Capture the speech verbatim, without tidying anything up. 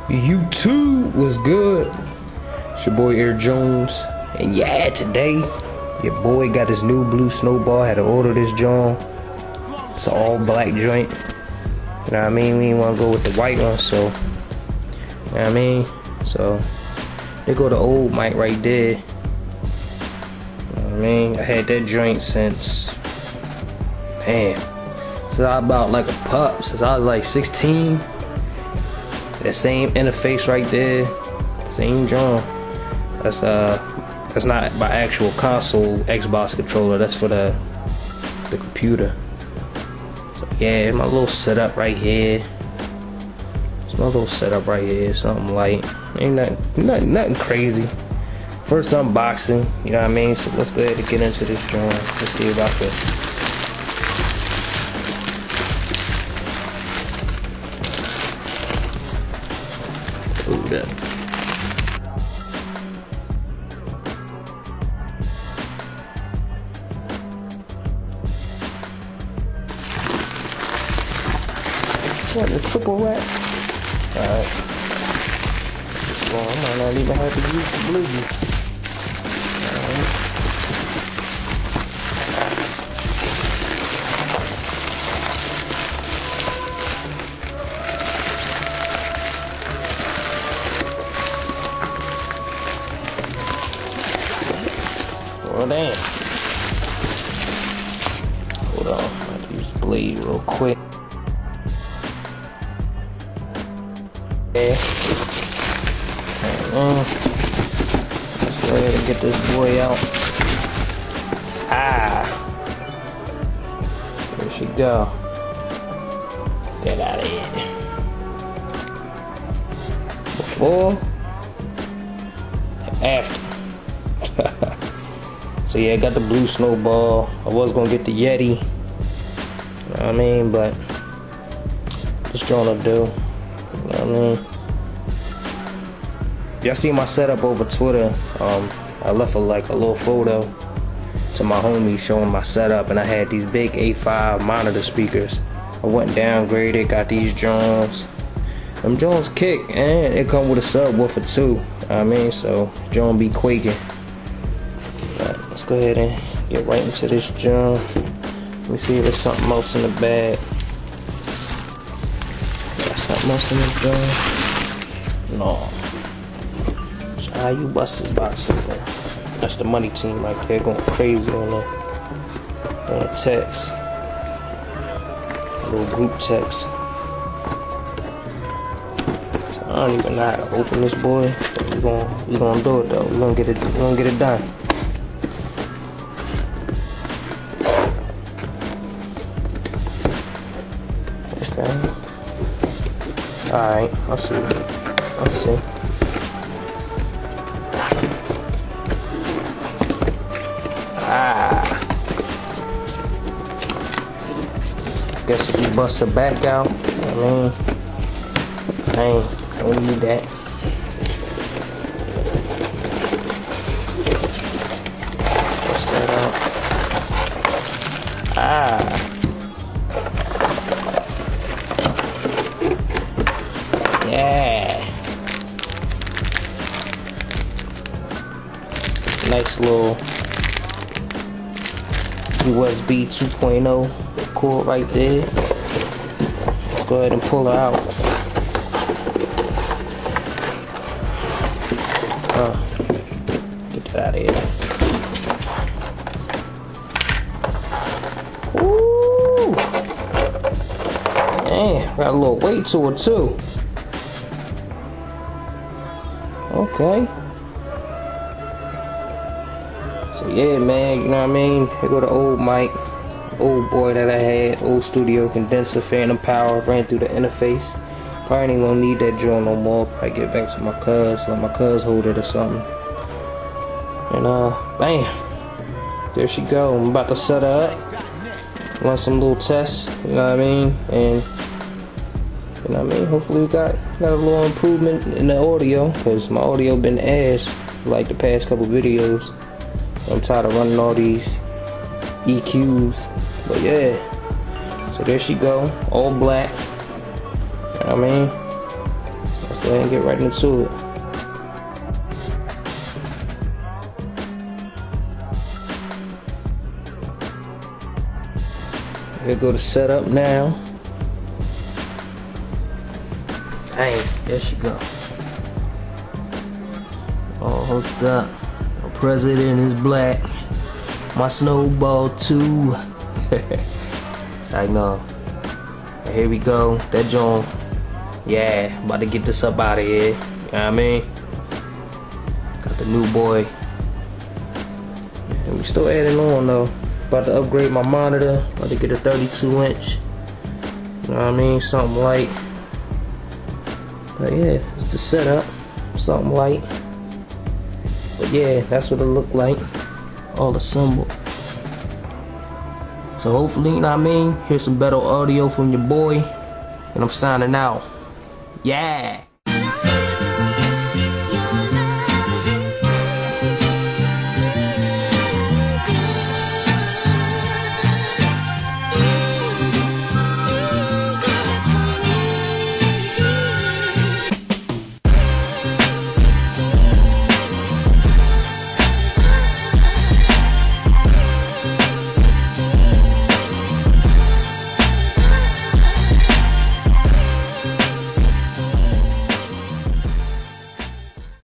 YouTube was good. It's your boy AiiRxJONES, and yeah, today your boy got his new blue snowball. Had to order this joint. It's an all black joint. You know what I mean? We didn't want to go with the white one, so you know what I mean. So they go the old mic right there. You know what I mean? I had that joint since damn, since I was about like a pup. Since I was like sixteen. That same interface right there, same joint. That's uh, that's not my actual console Xbox controller. That's for the the computer. So yeah, my little setup right here. It's my little setup right here. Something light. Ain't nothing, nothing, nothing crazy. First unboxing, you know what I mean. So let's go ahead and get into this joint. Let's see if I can. Hold up. What, the triple wrap? Alright. Well, I might not even have to use the blue. Alright. Oh damn. Hold on, I have to use the blade real quick. Yeah. Uh, let's go ahead and get this boy out. Ah. There she go. Get out of here. Before and after. So yeah, I got the blue snowball. I was gonna get the Yeti, you know what I mean, but just trying to do, you know what I mean. Y'all see my setup over Twitter. Um, I left a, like a little photo to my homie showing my setup, and I had these big A five monitor speakers. I went downgraded, got these Jones. Them Jones kick, and it come with a subwoofer too. You know what I mean, so Jones be quaking. Let's go ahead and get right into this joint. Let me see if there's something else in the bag. Got something else in the joint? No. So how you bust this box open? That's the money team right there going crazy on the on the text. A little group text. So I don't even know how to open this boy. But we gonna we gonna do it though. We gonna get it. We gonna get it done. Alright, I'll see. I'll see. Ah. Guess if you bust the back out, I mean, I ain't, I don't need that. Bust that out. Ah. Yeah. Nice little U S B two point oh cord right there. Let's go ahead and pull her out. Uh, get that out of here. Ooh. Man, got a little weight to it too. Okay. So yeah, man, you know what I mean? Here go the old mic, old boy that I had, old studio condenser, phantom power, ran through the interface. Probably ain't gonna need that joint no more. Probably get back to my cuz, let my cuz hold it or something. And uh, bam, there she go. I'm about to set her up, run some little tests, you know what I mean? And you know what I mean? Hopefully we got got a little improvement in the audio, cause my audio been ass like the past couple videos. I'm tired of running all these E Qs, but yeah. So there she go, all black. You know what I mean? Let's go go ahead and get right into it. Here go to setup now. Dang, there she go. All hooked up. The president is black. My snowball too. It's like no. Here we go. That joint. Yeah, about to get this up out of here. You know what I mean? Got the new boy. And we still adding on though. About to upgrade my monitor. About to get a thirty-two inch. You know what I mean? Something light. But yeah, it's the setup. Something light. But yeah, that's what it look like. All assembled. So hopefully, you know what I mean? Hear some better audio from your boy. And I'm signing out. Yeah.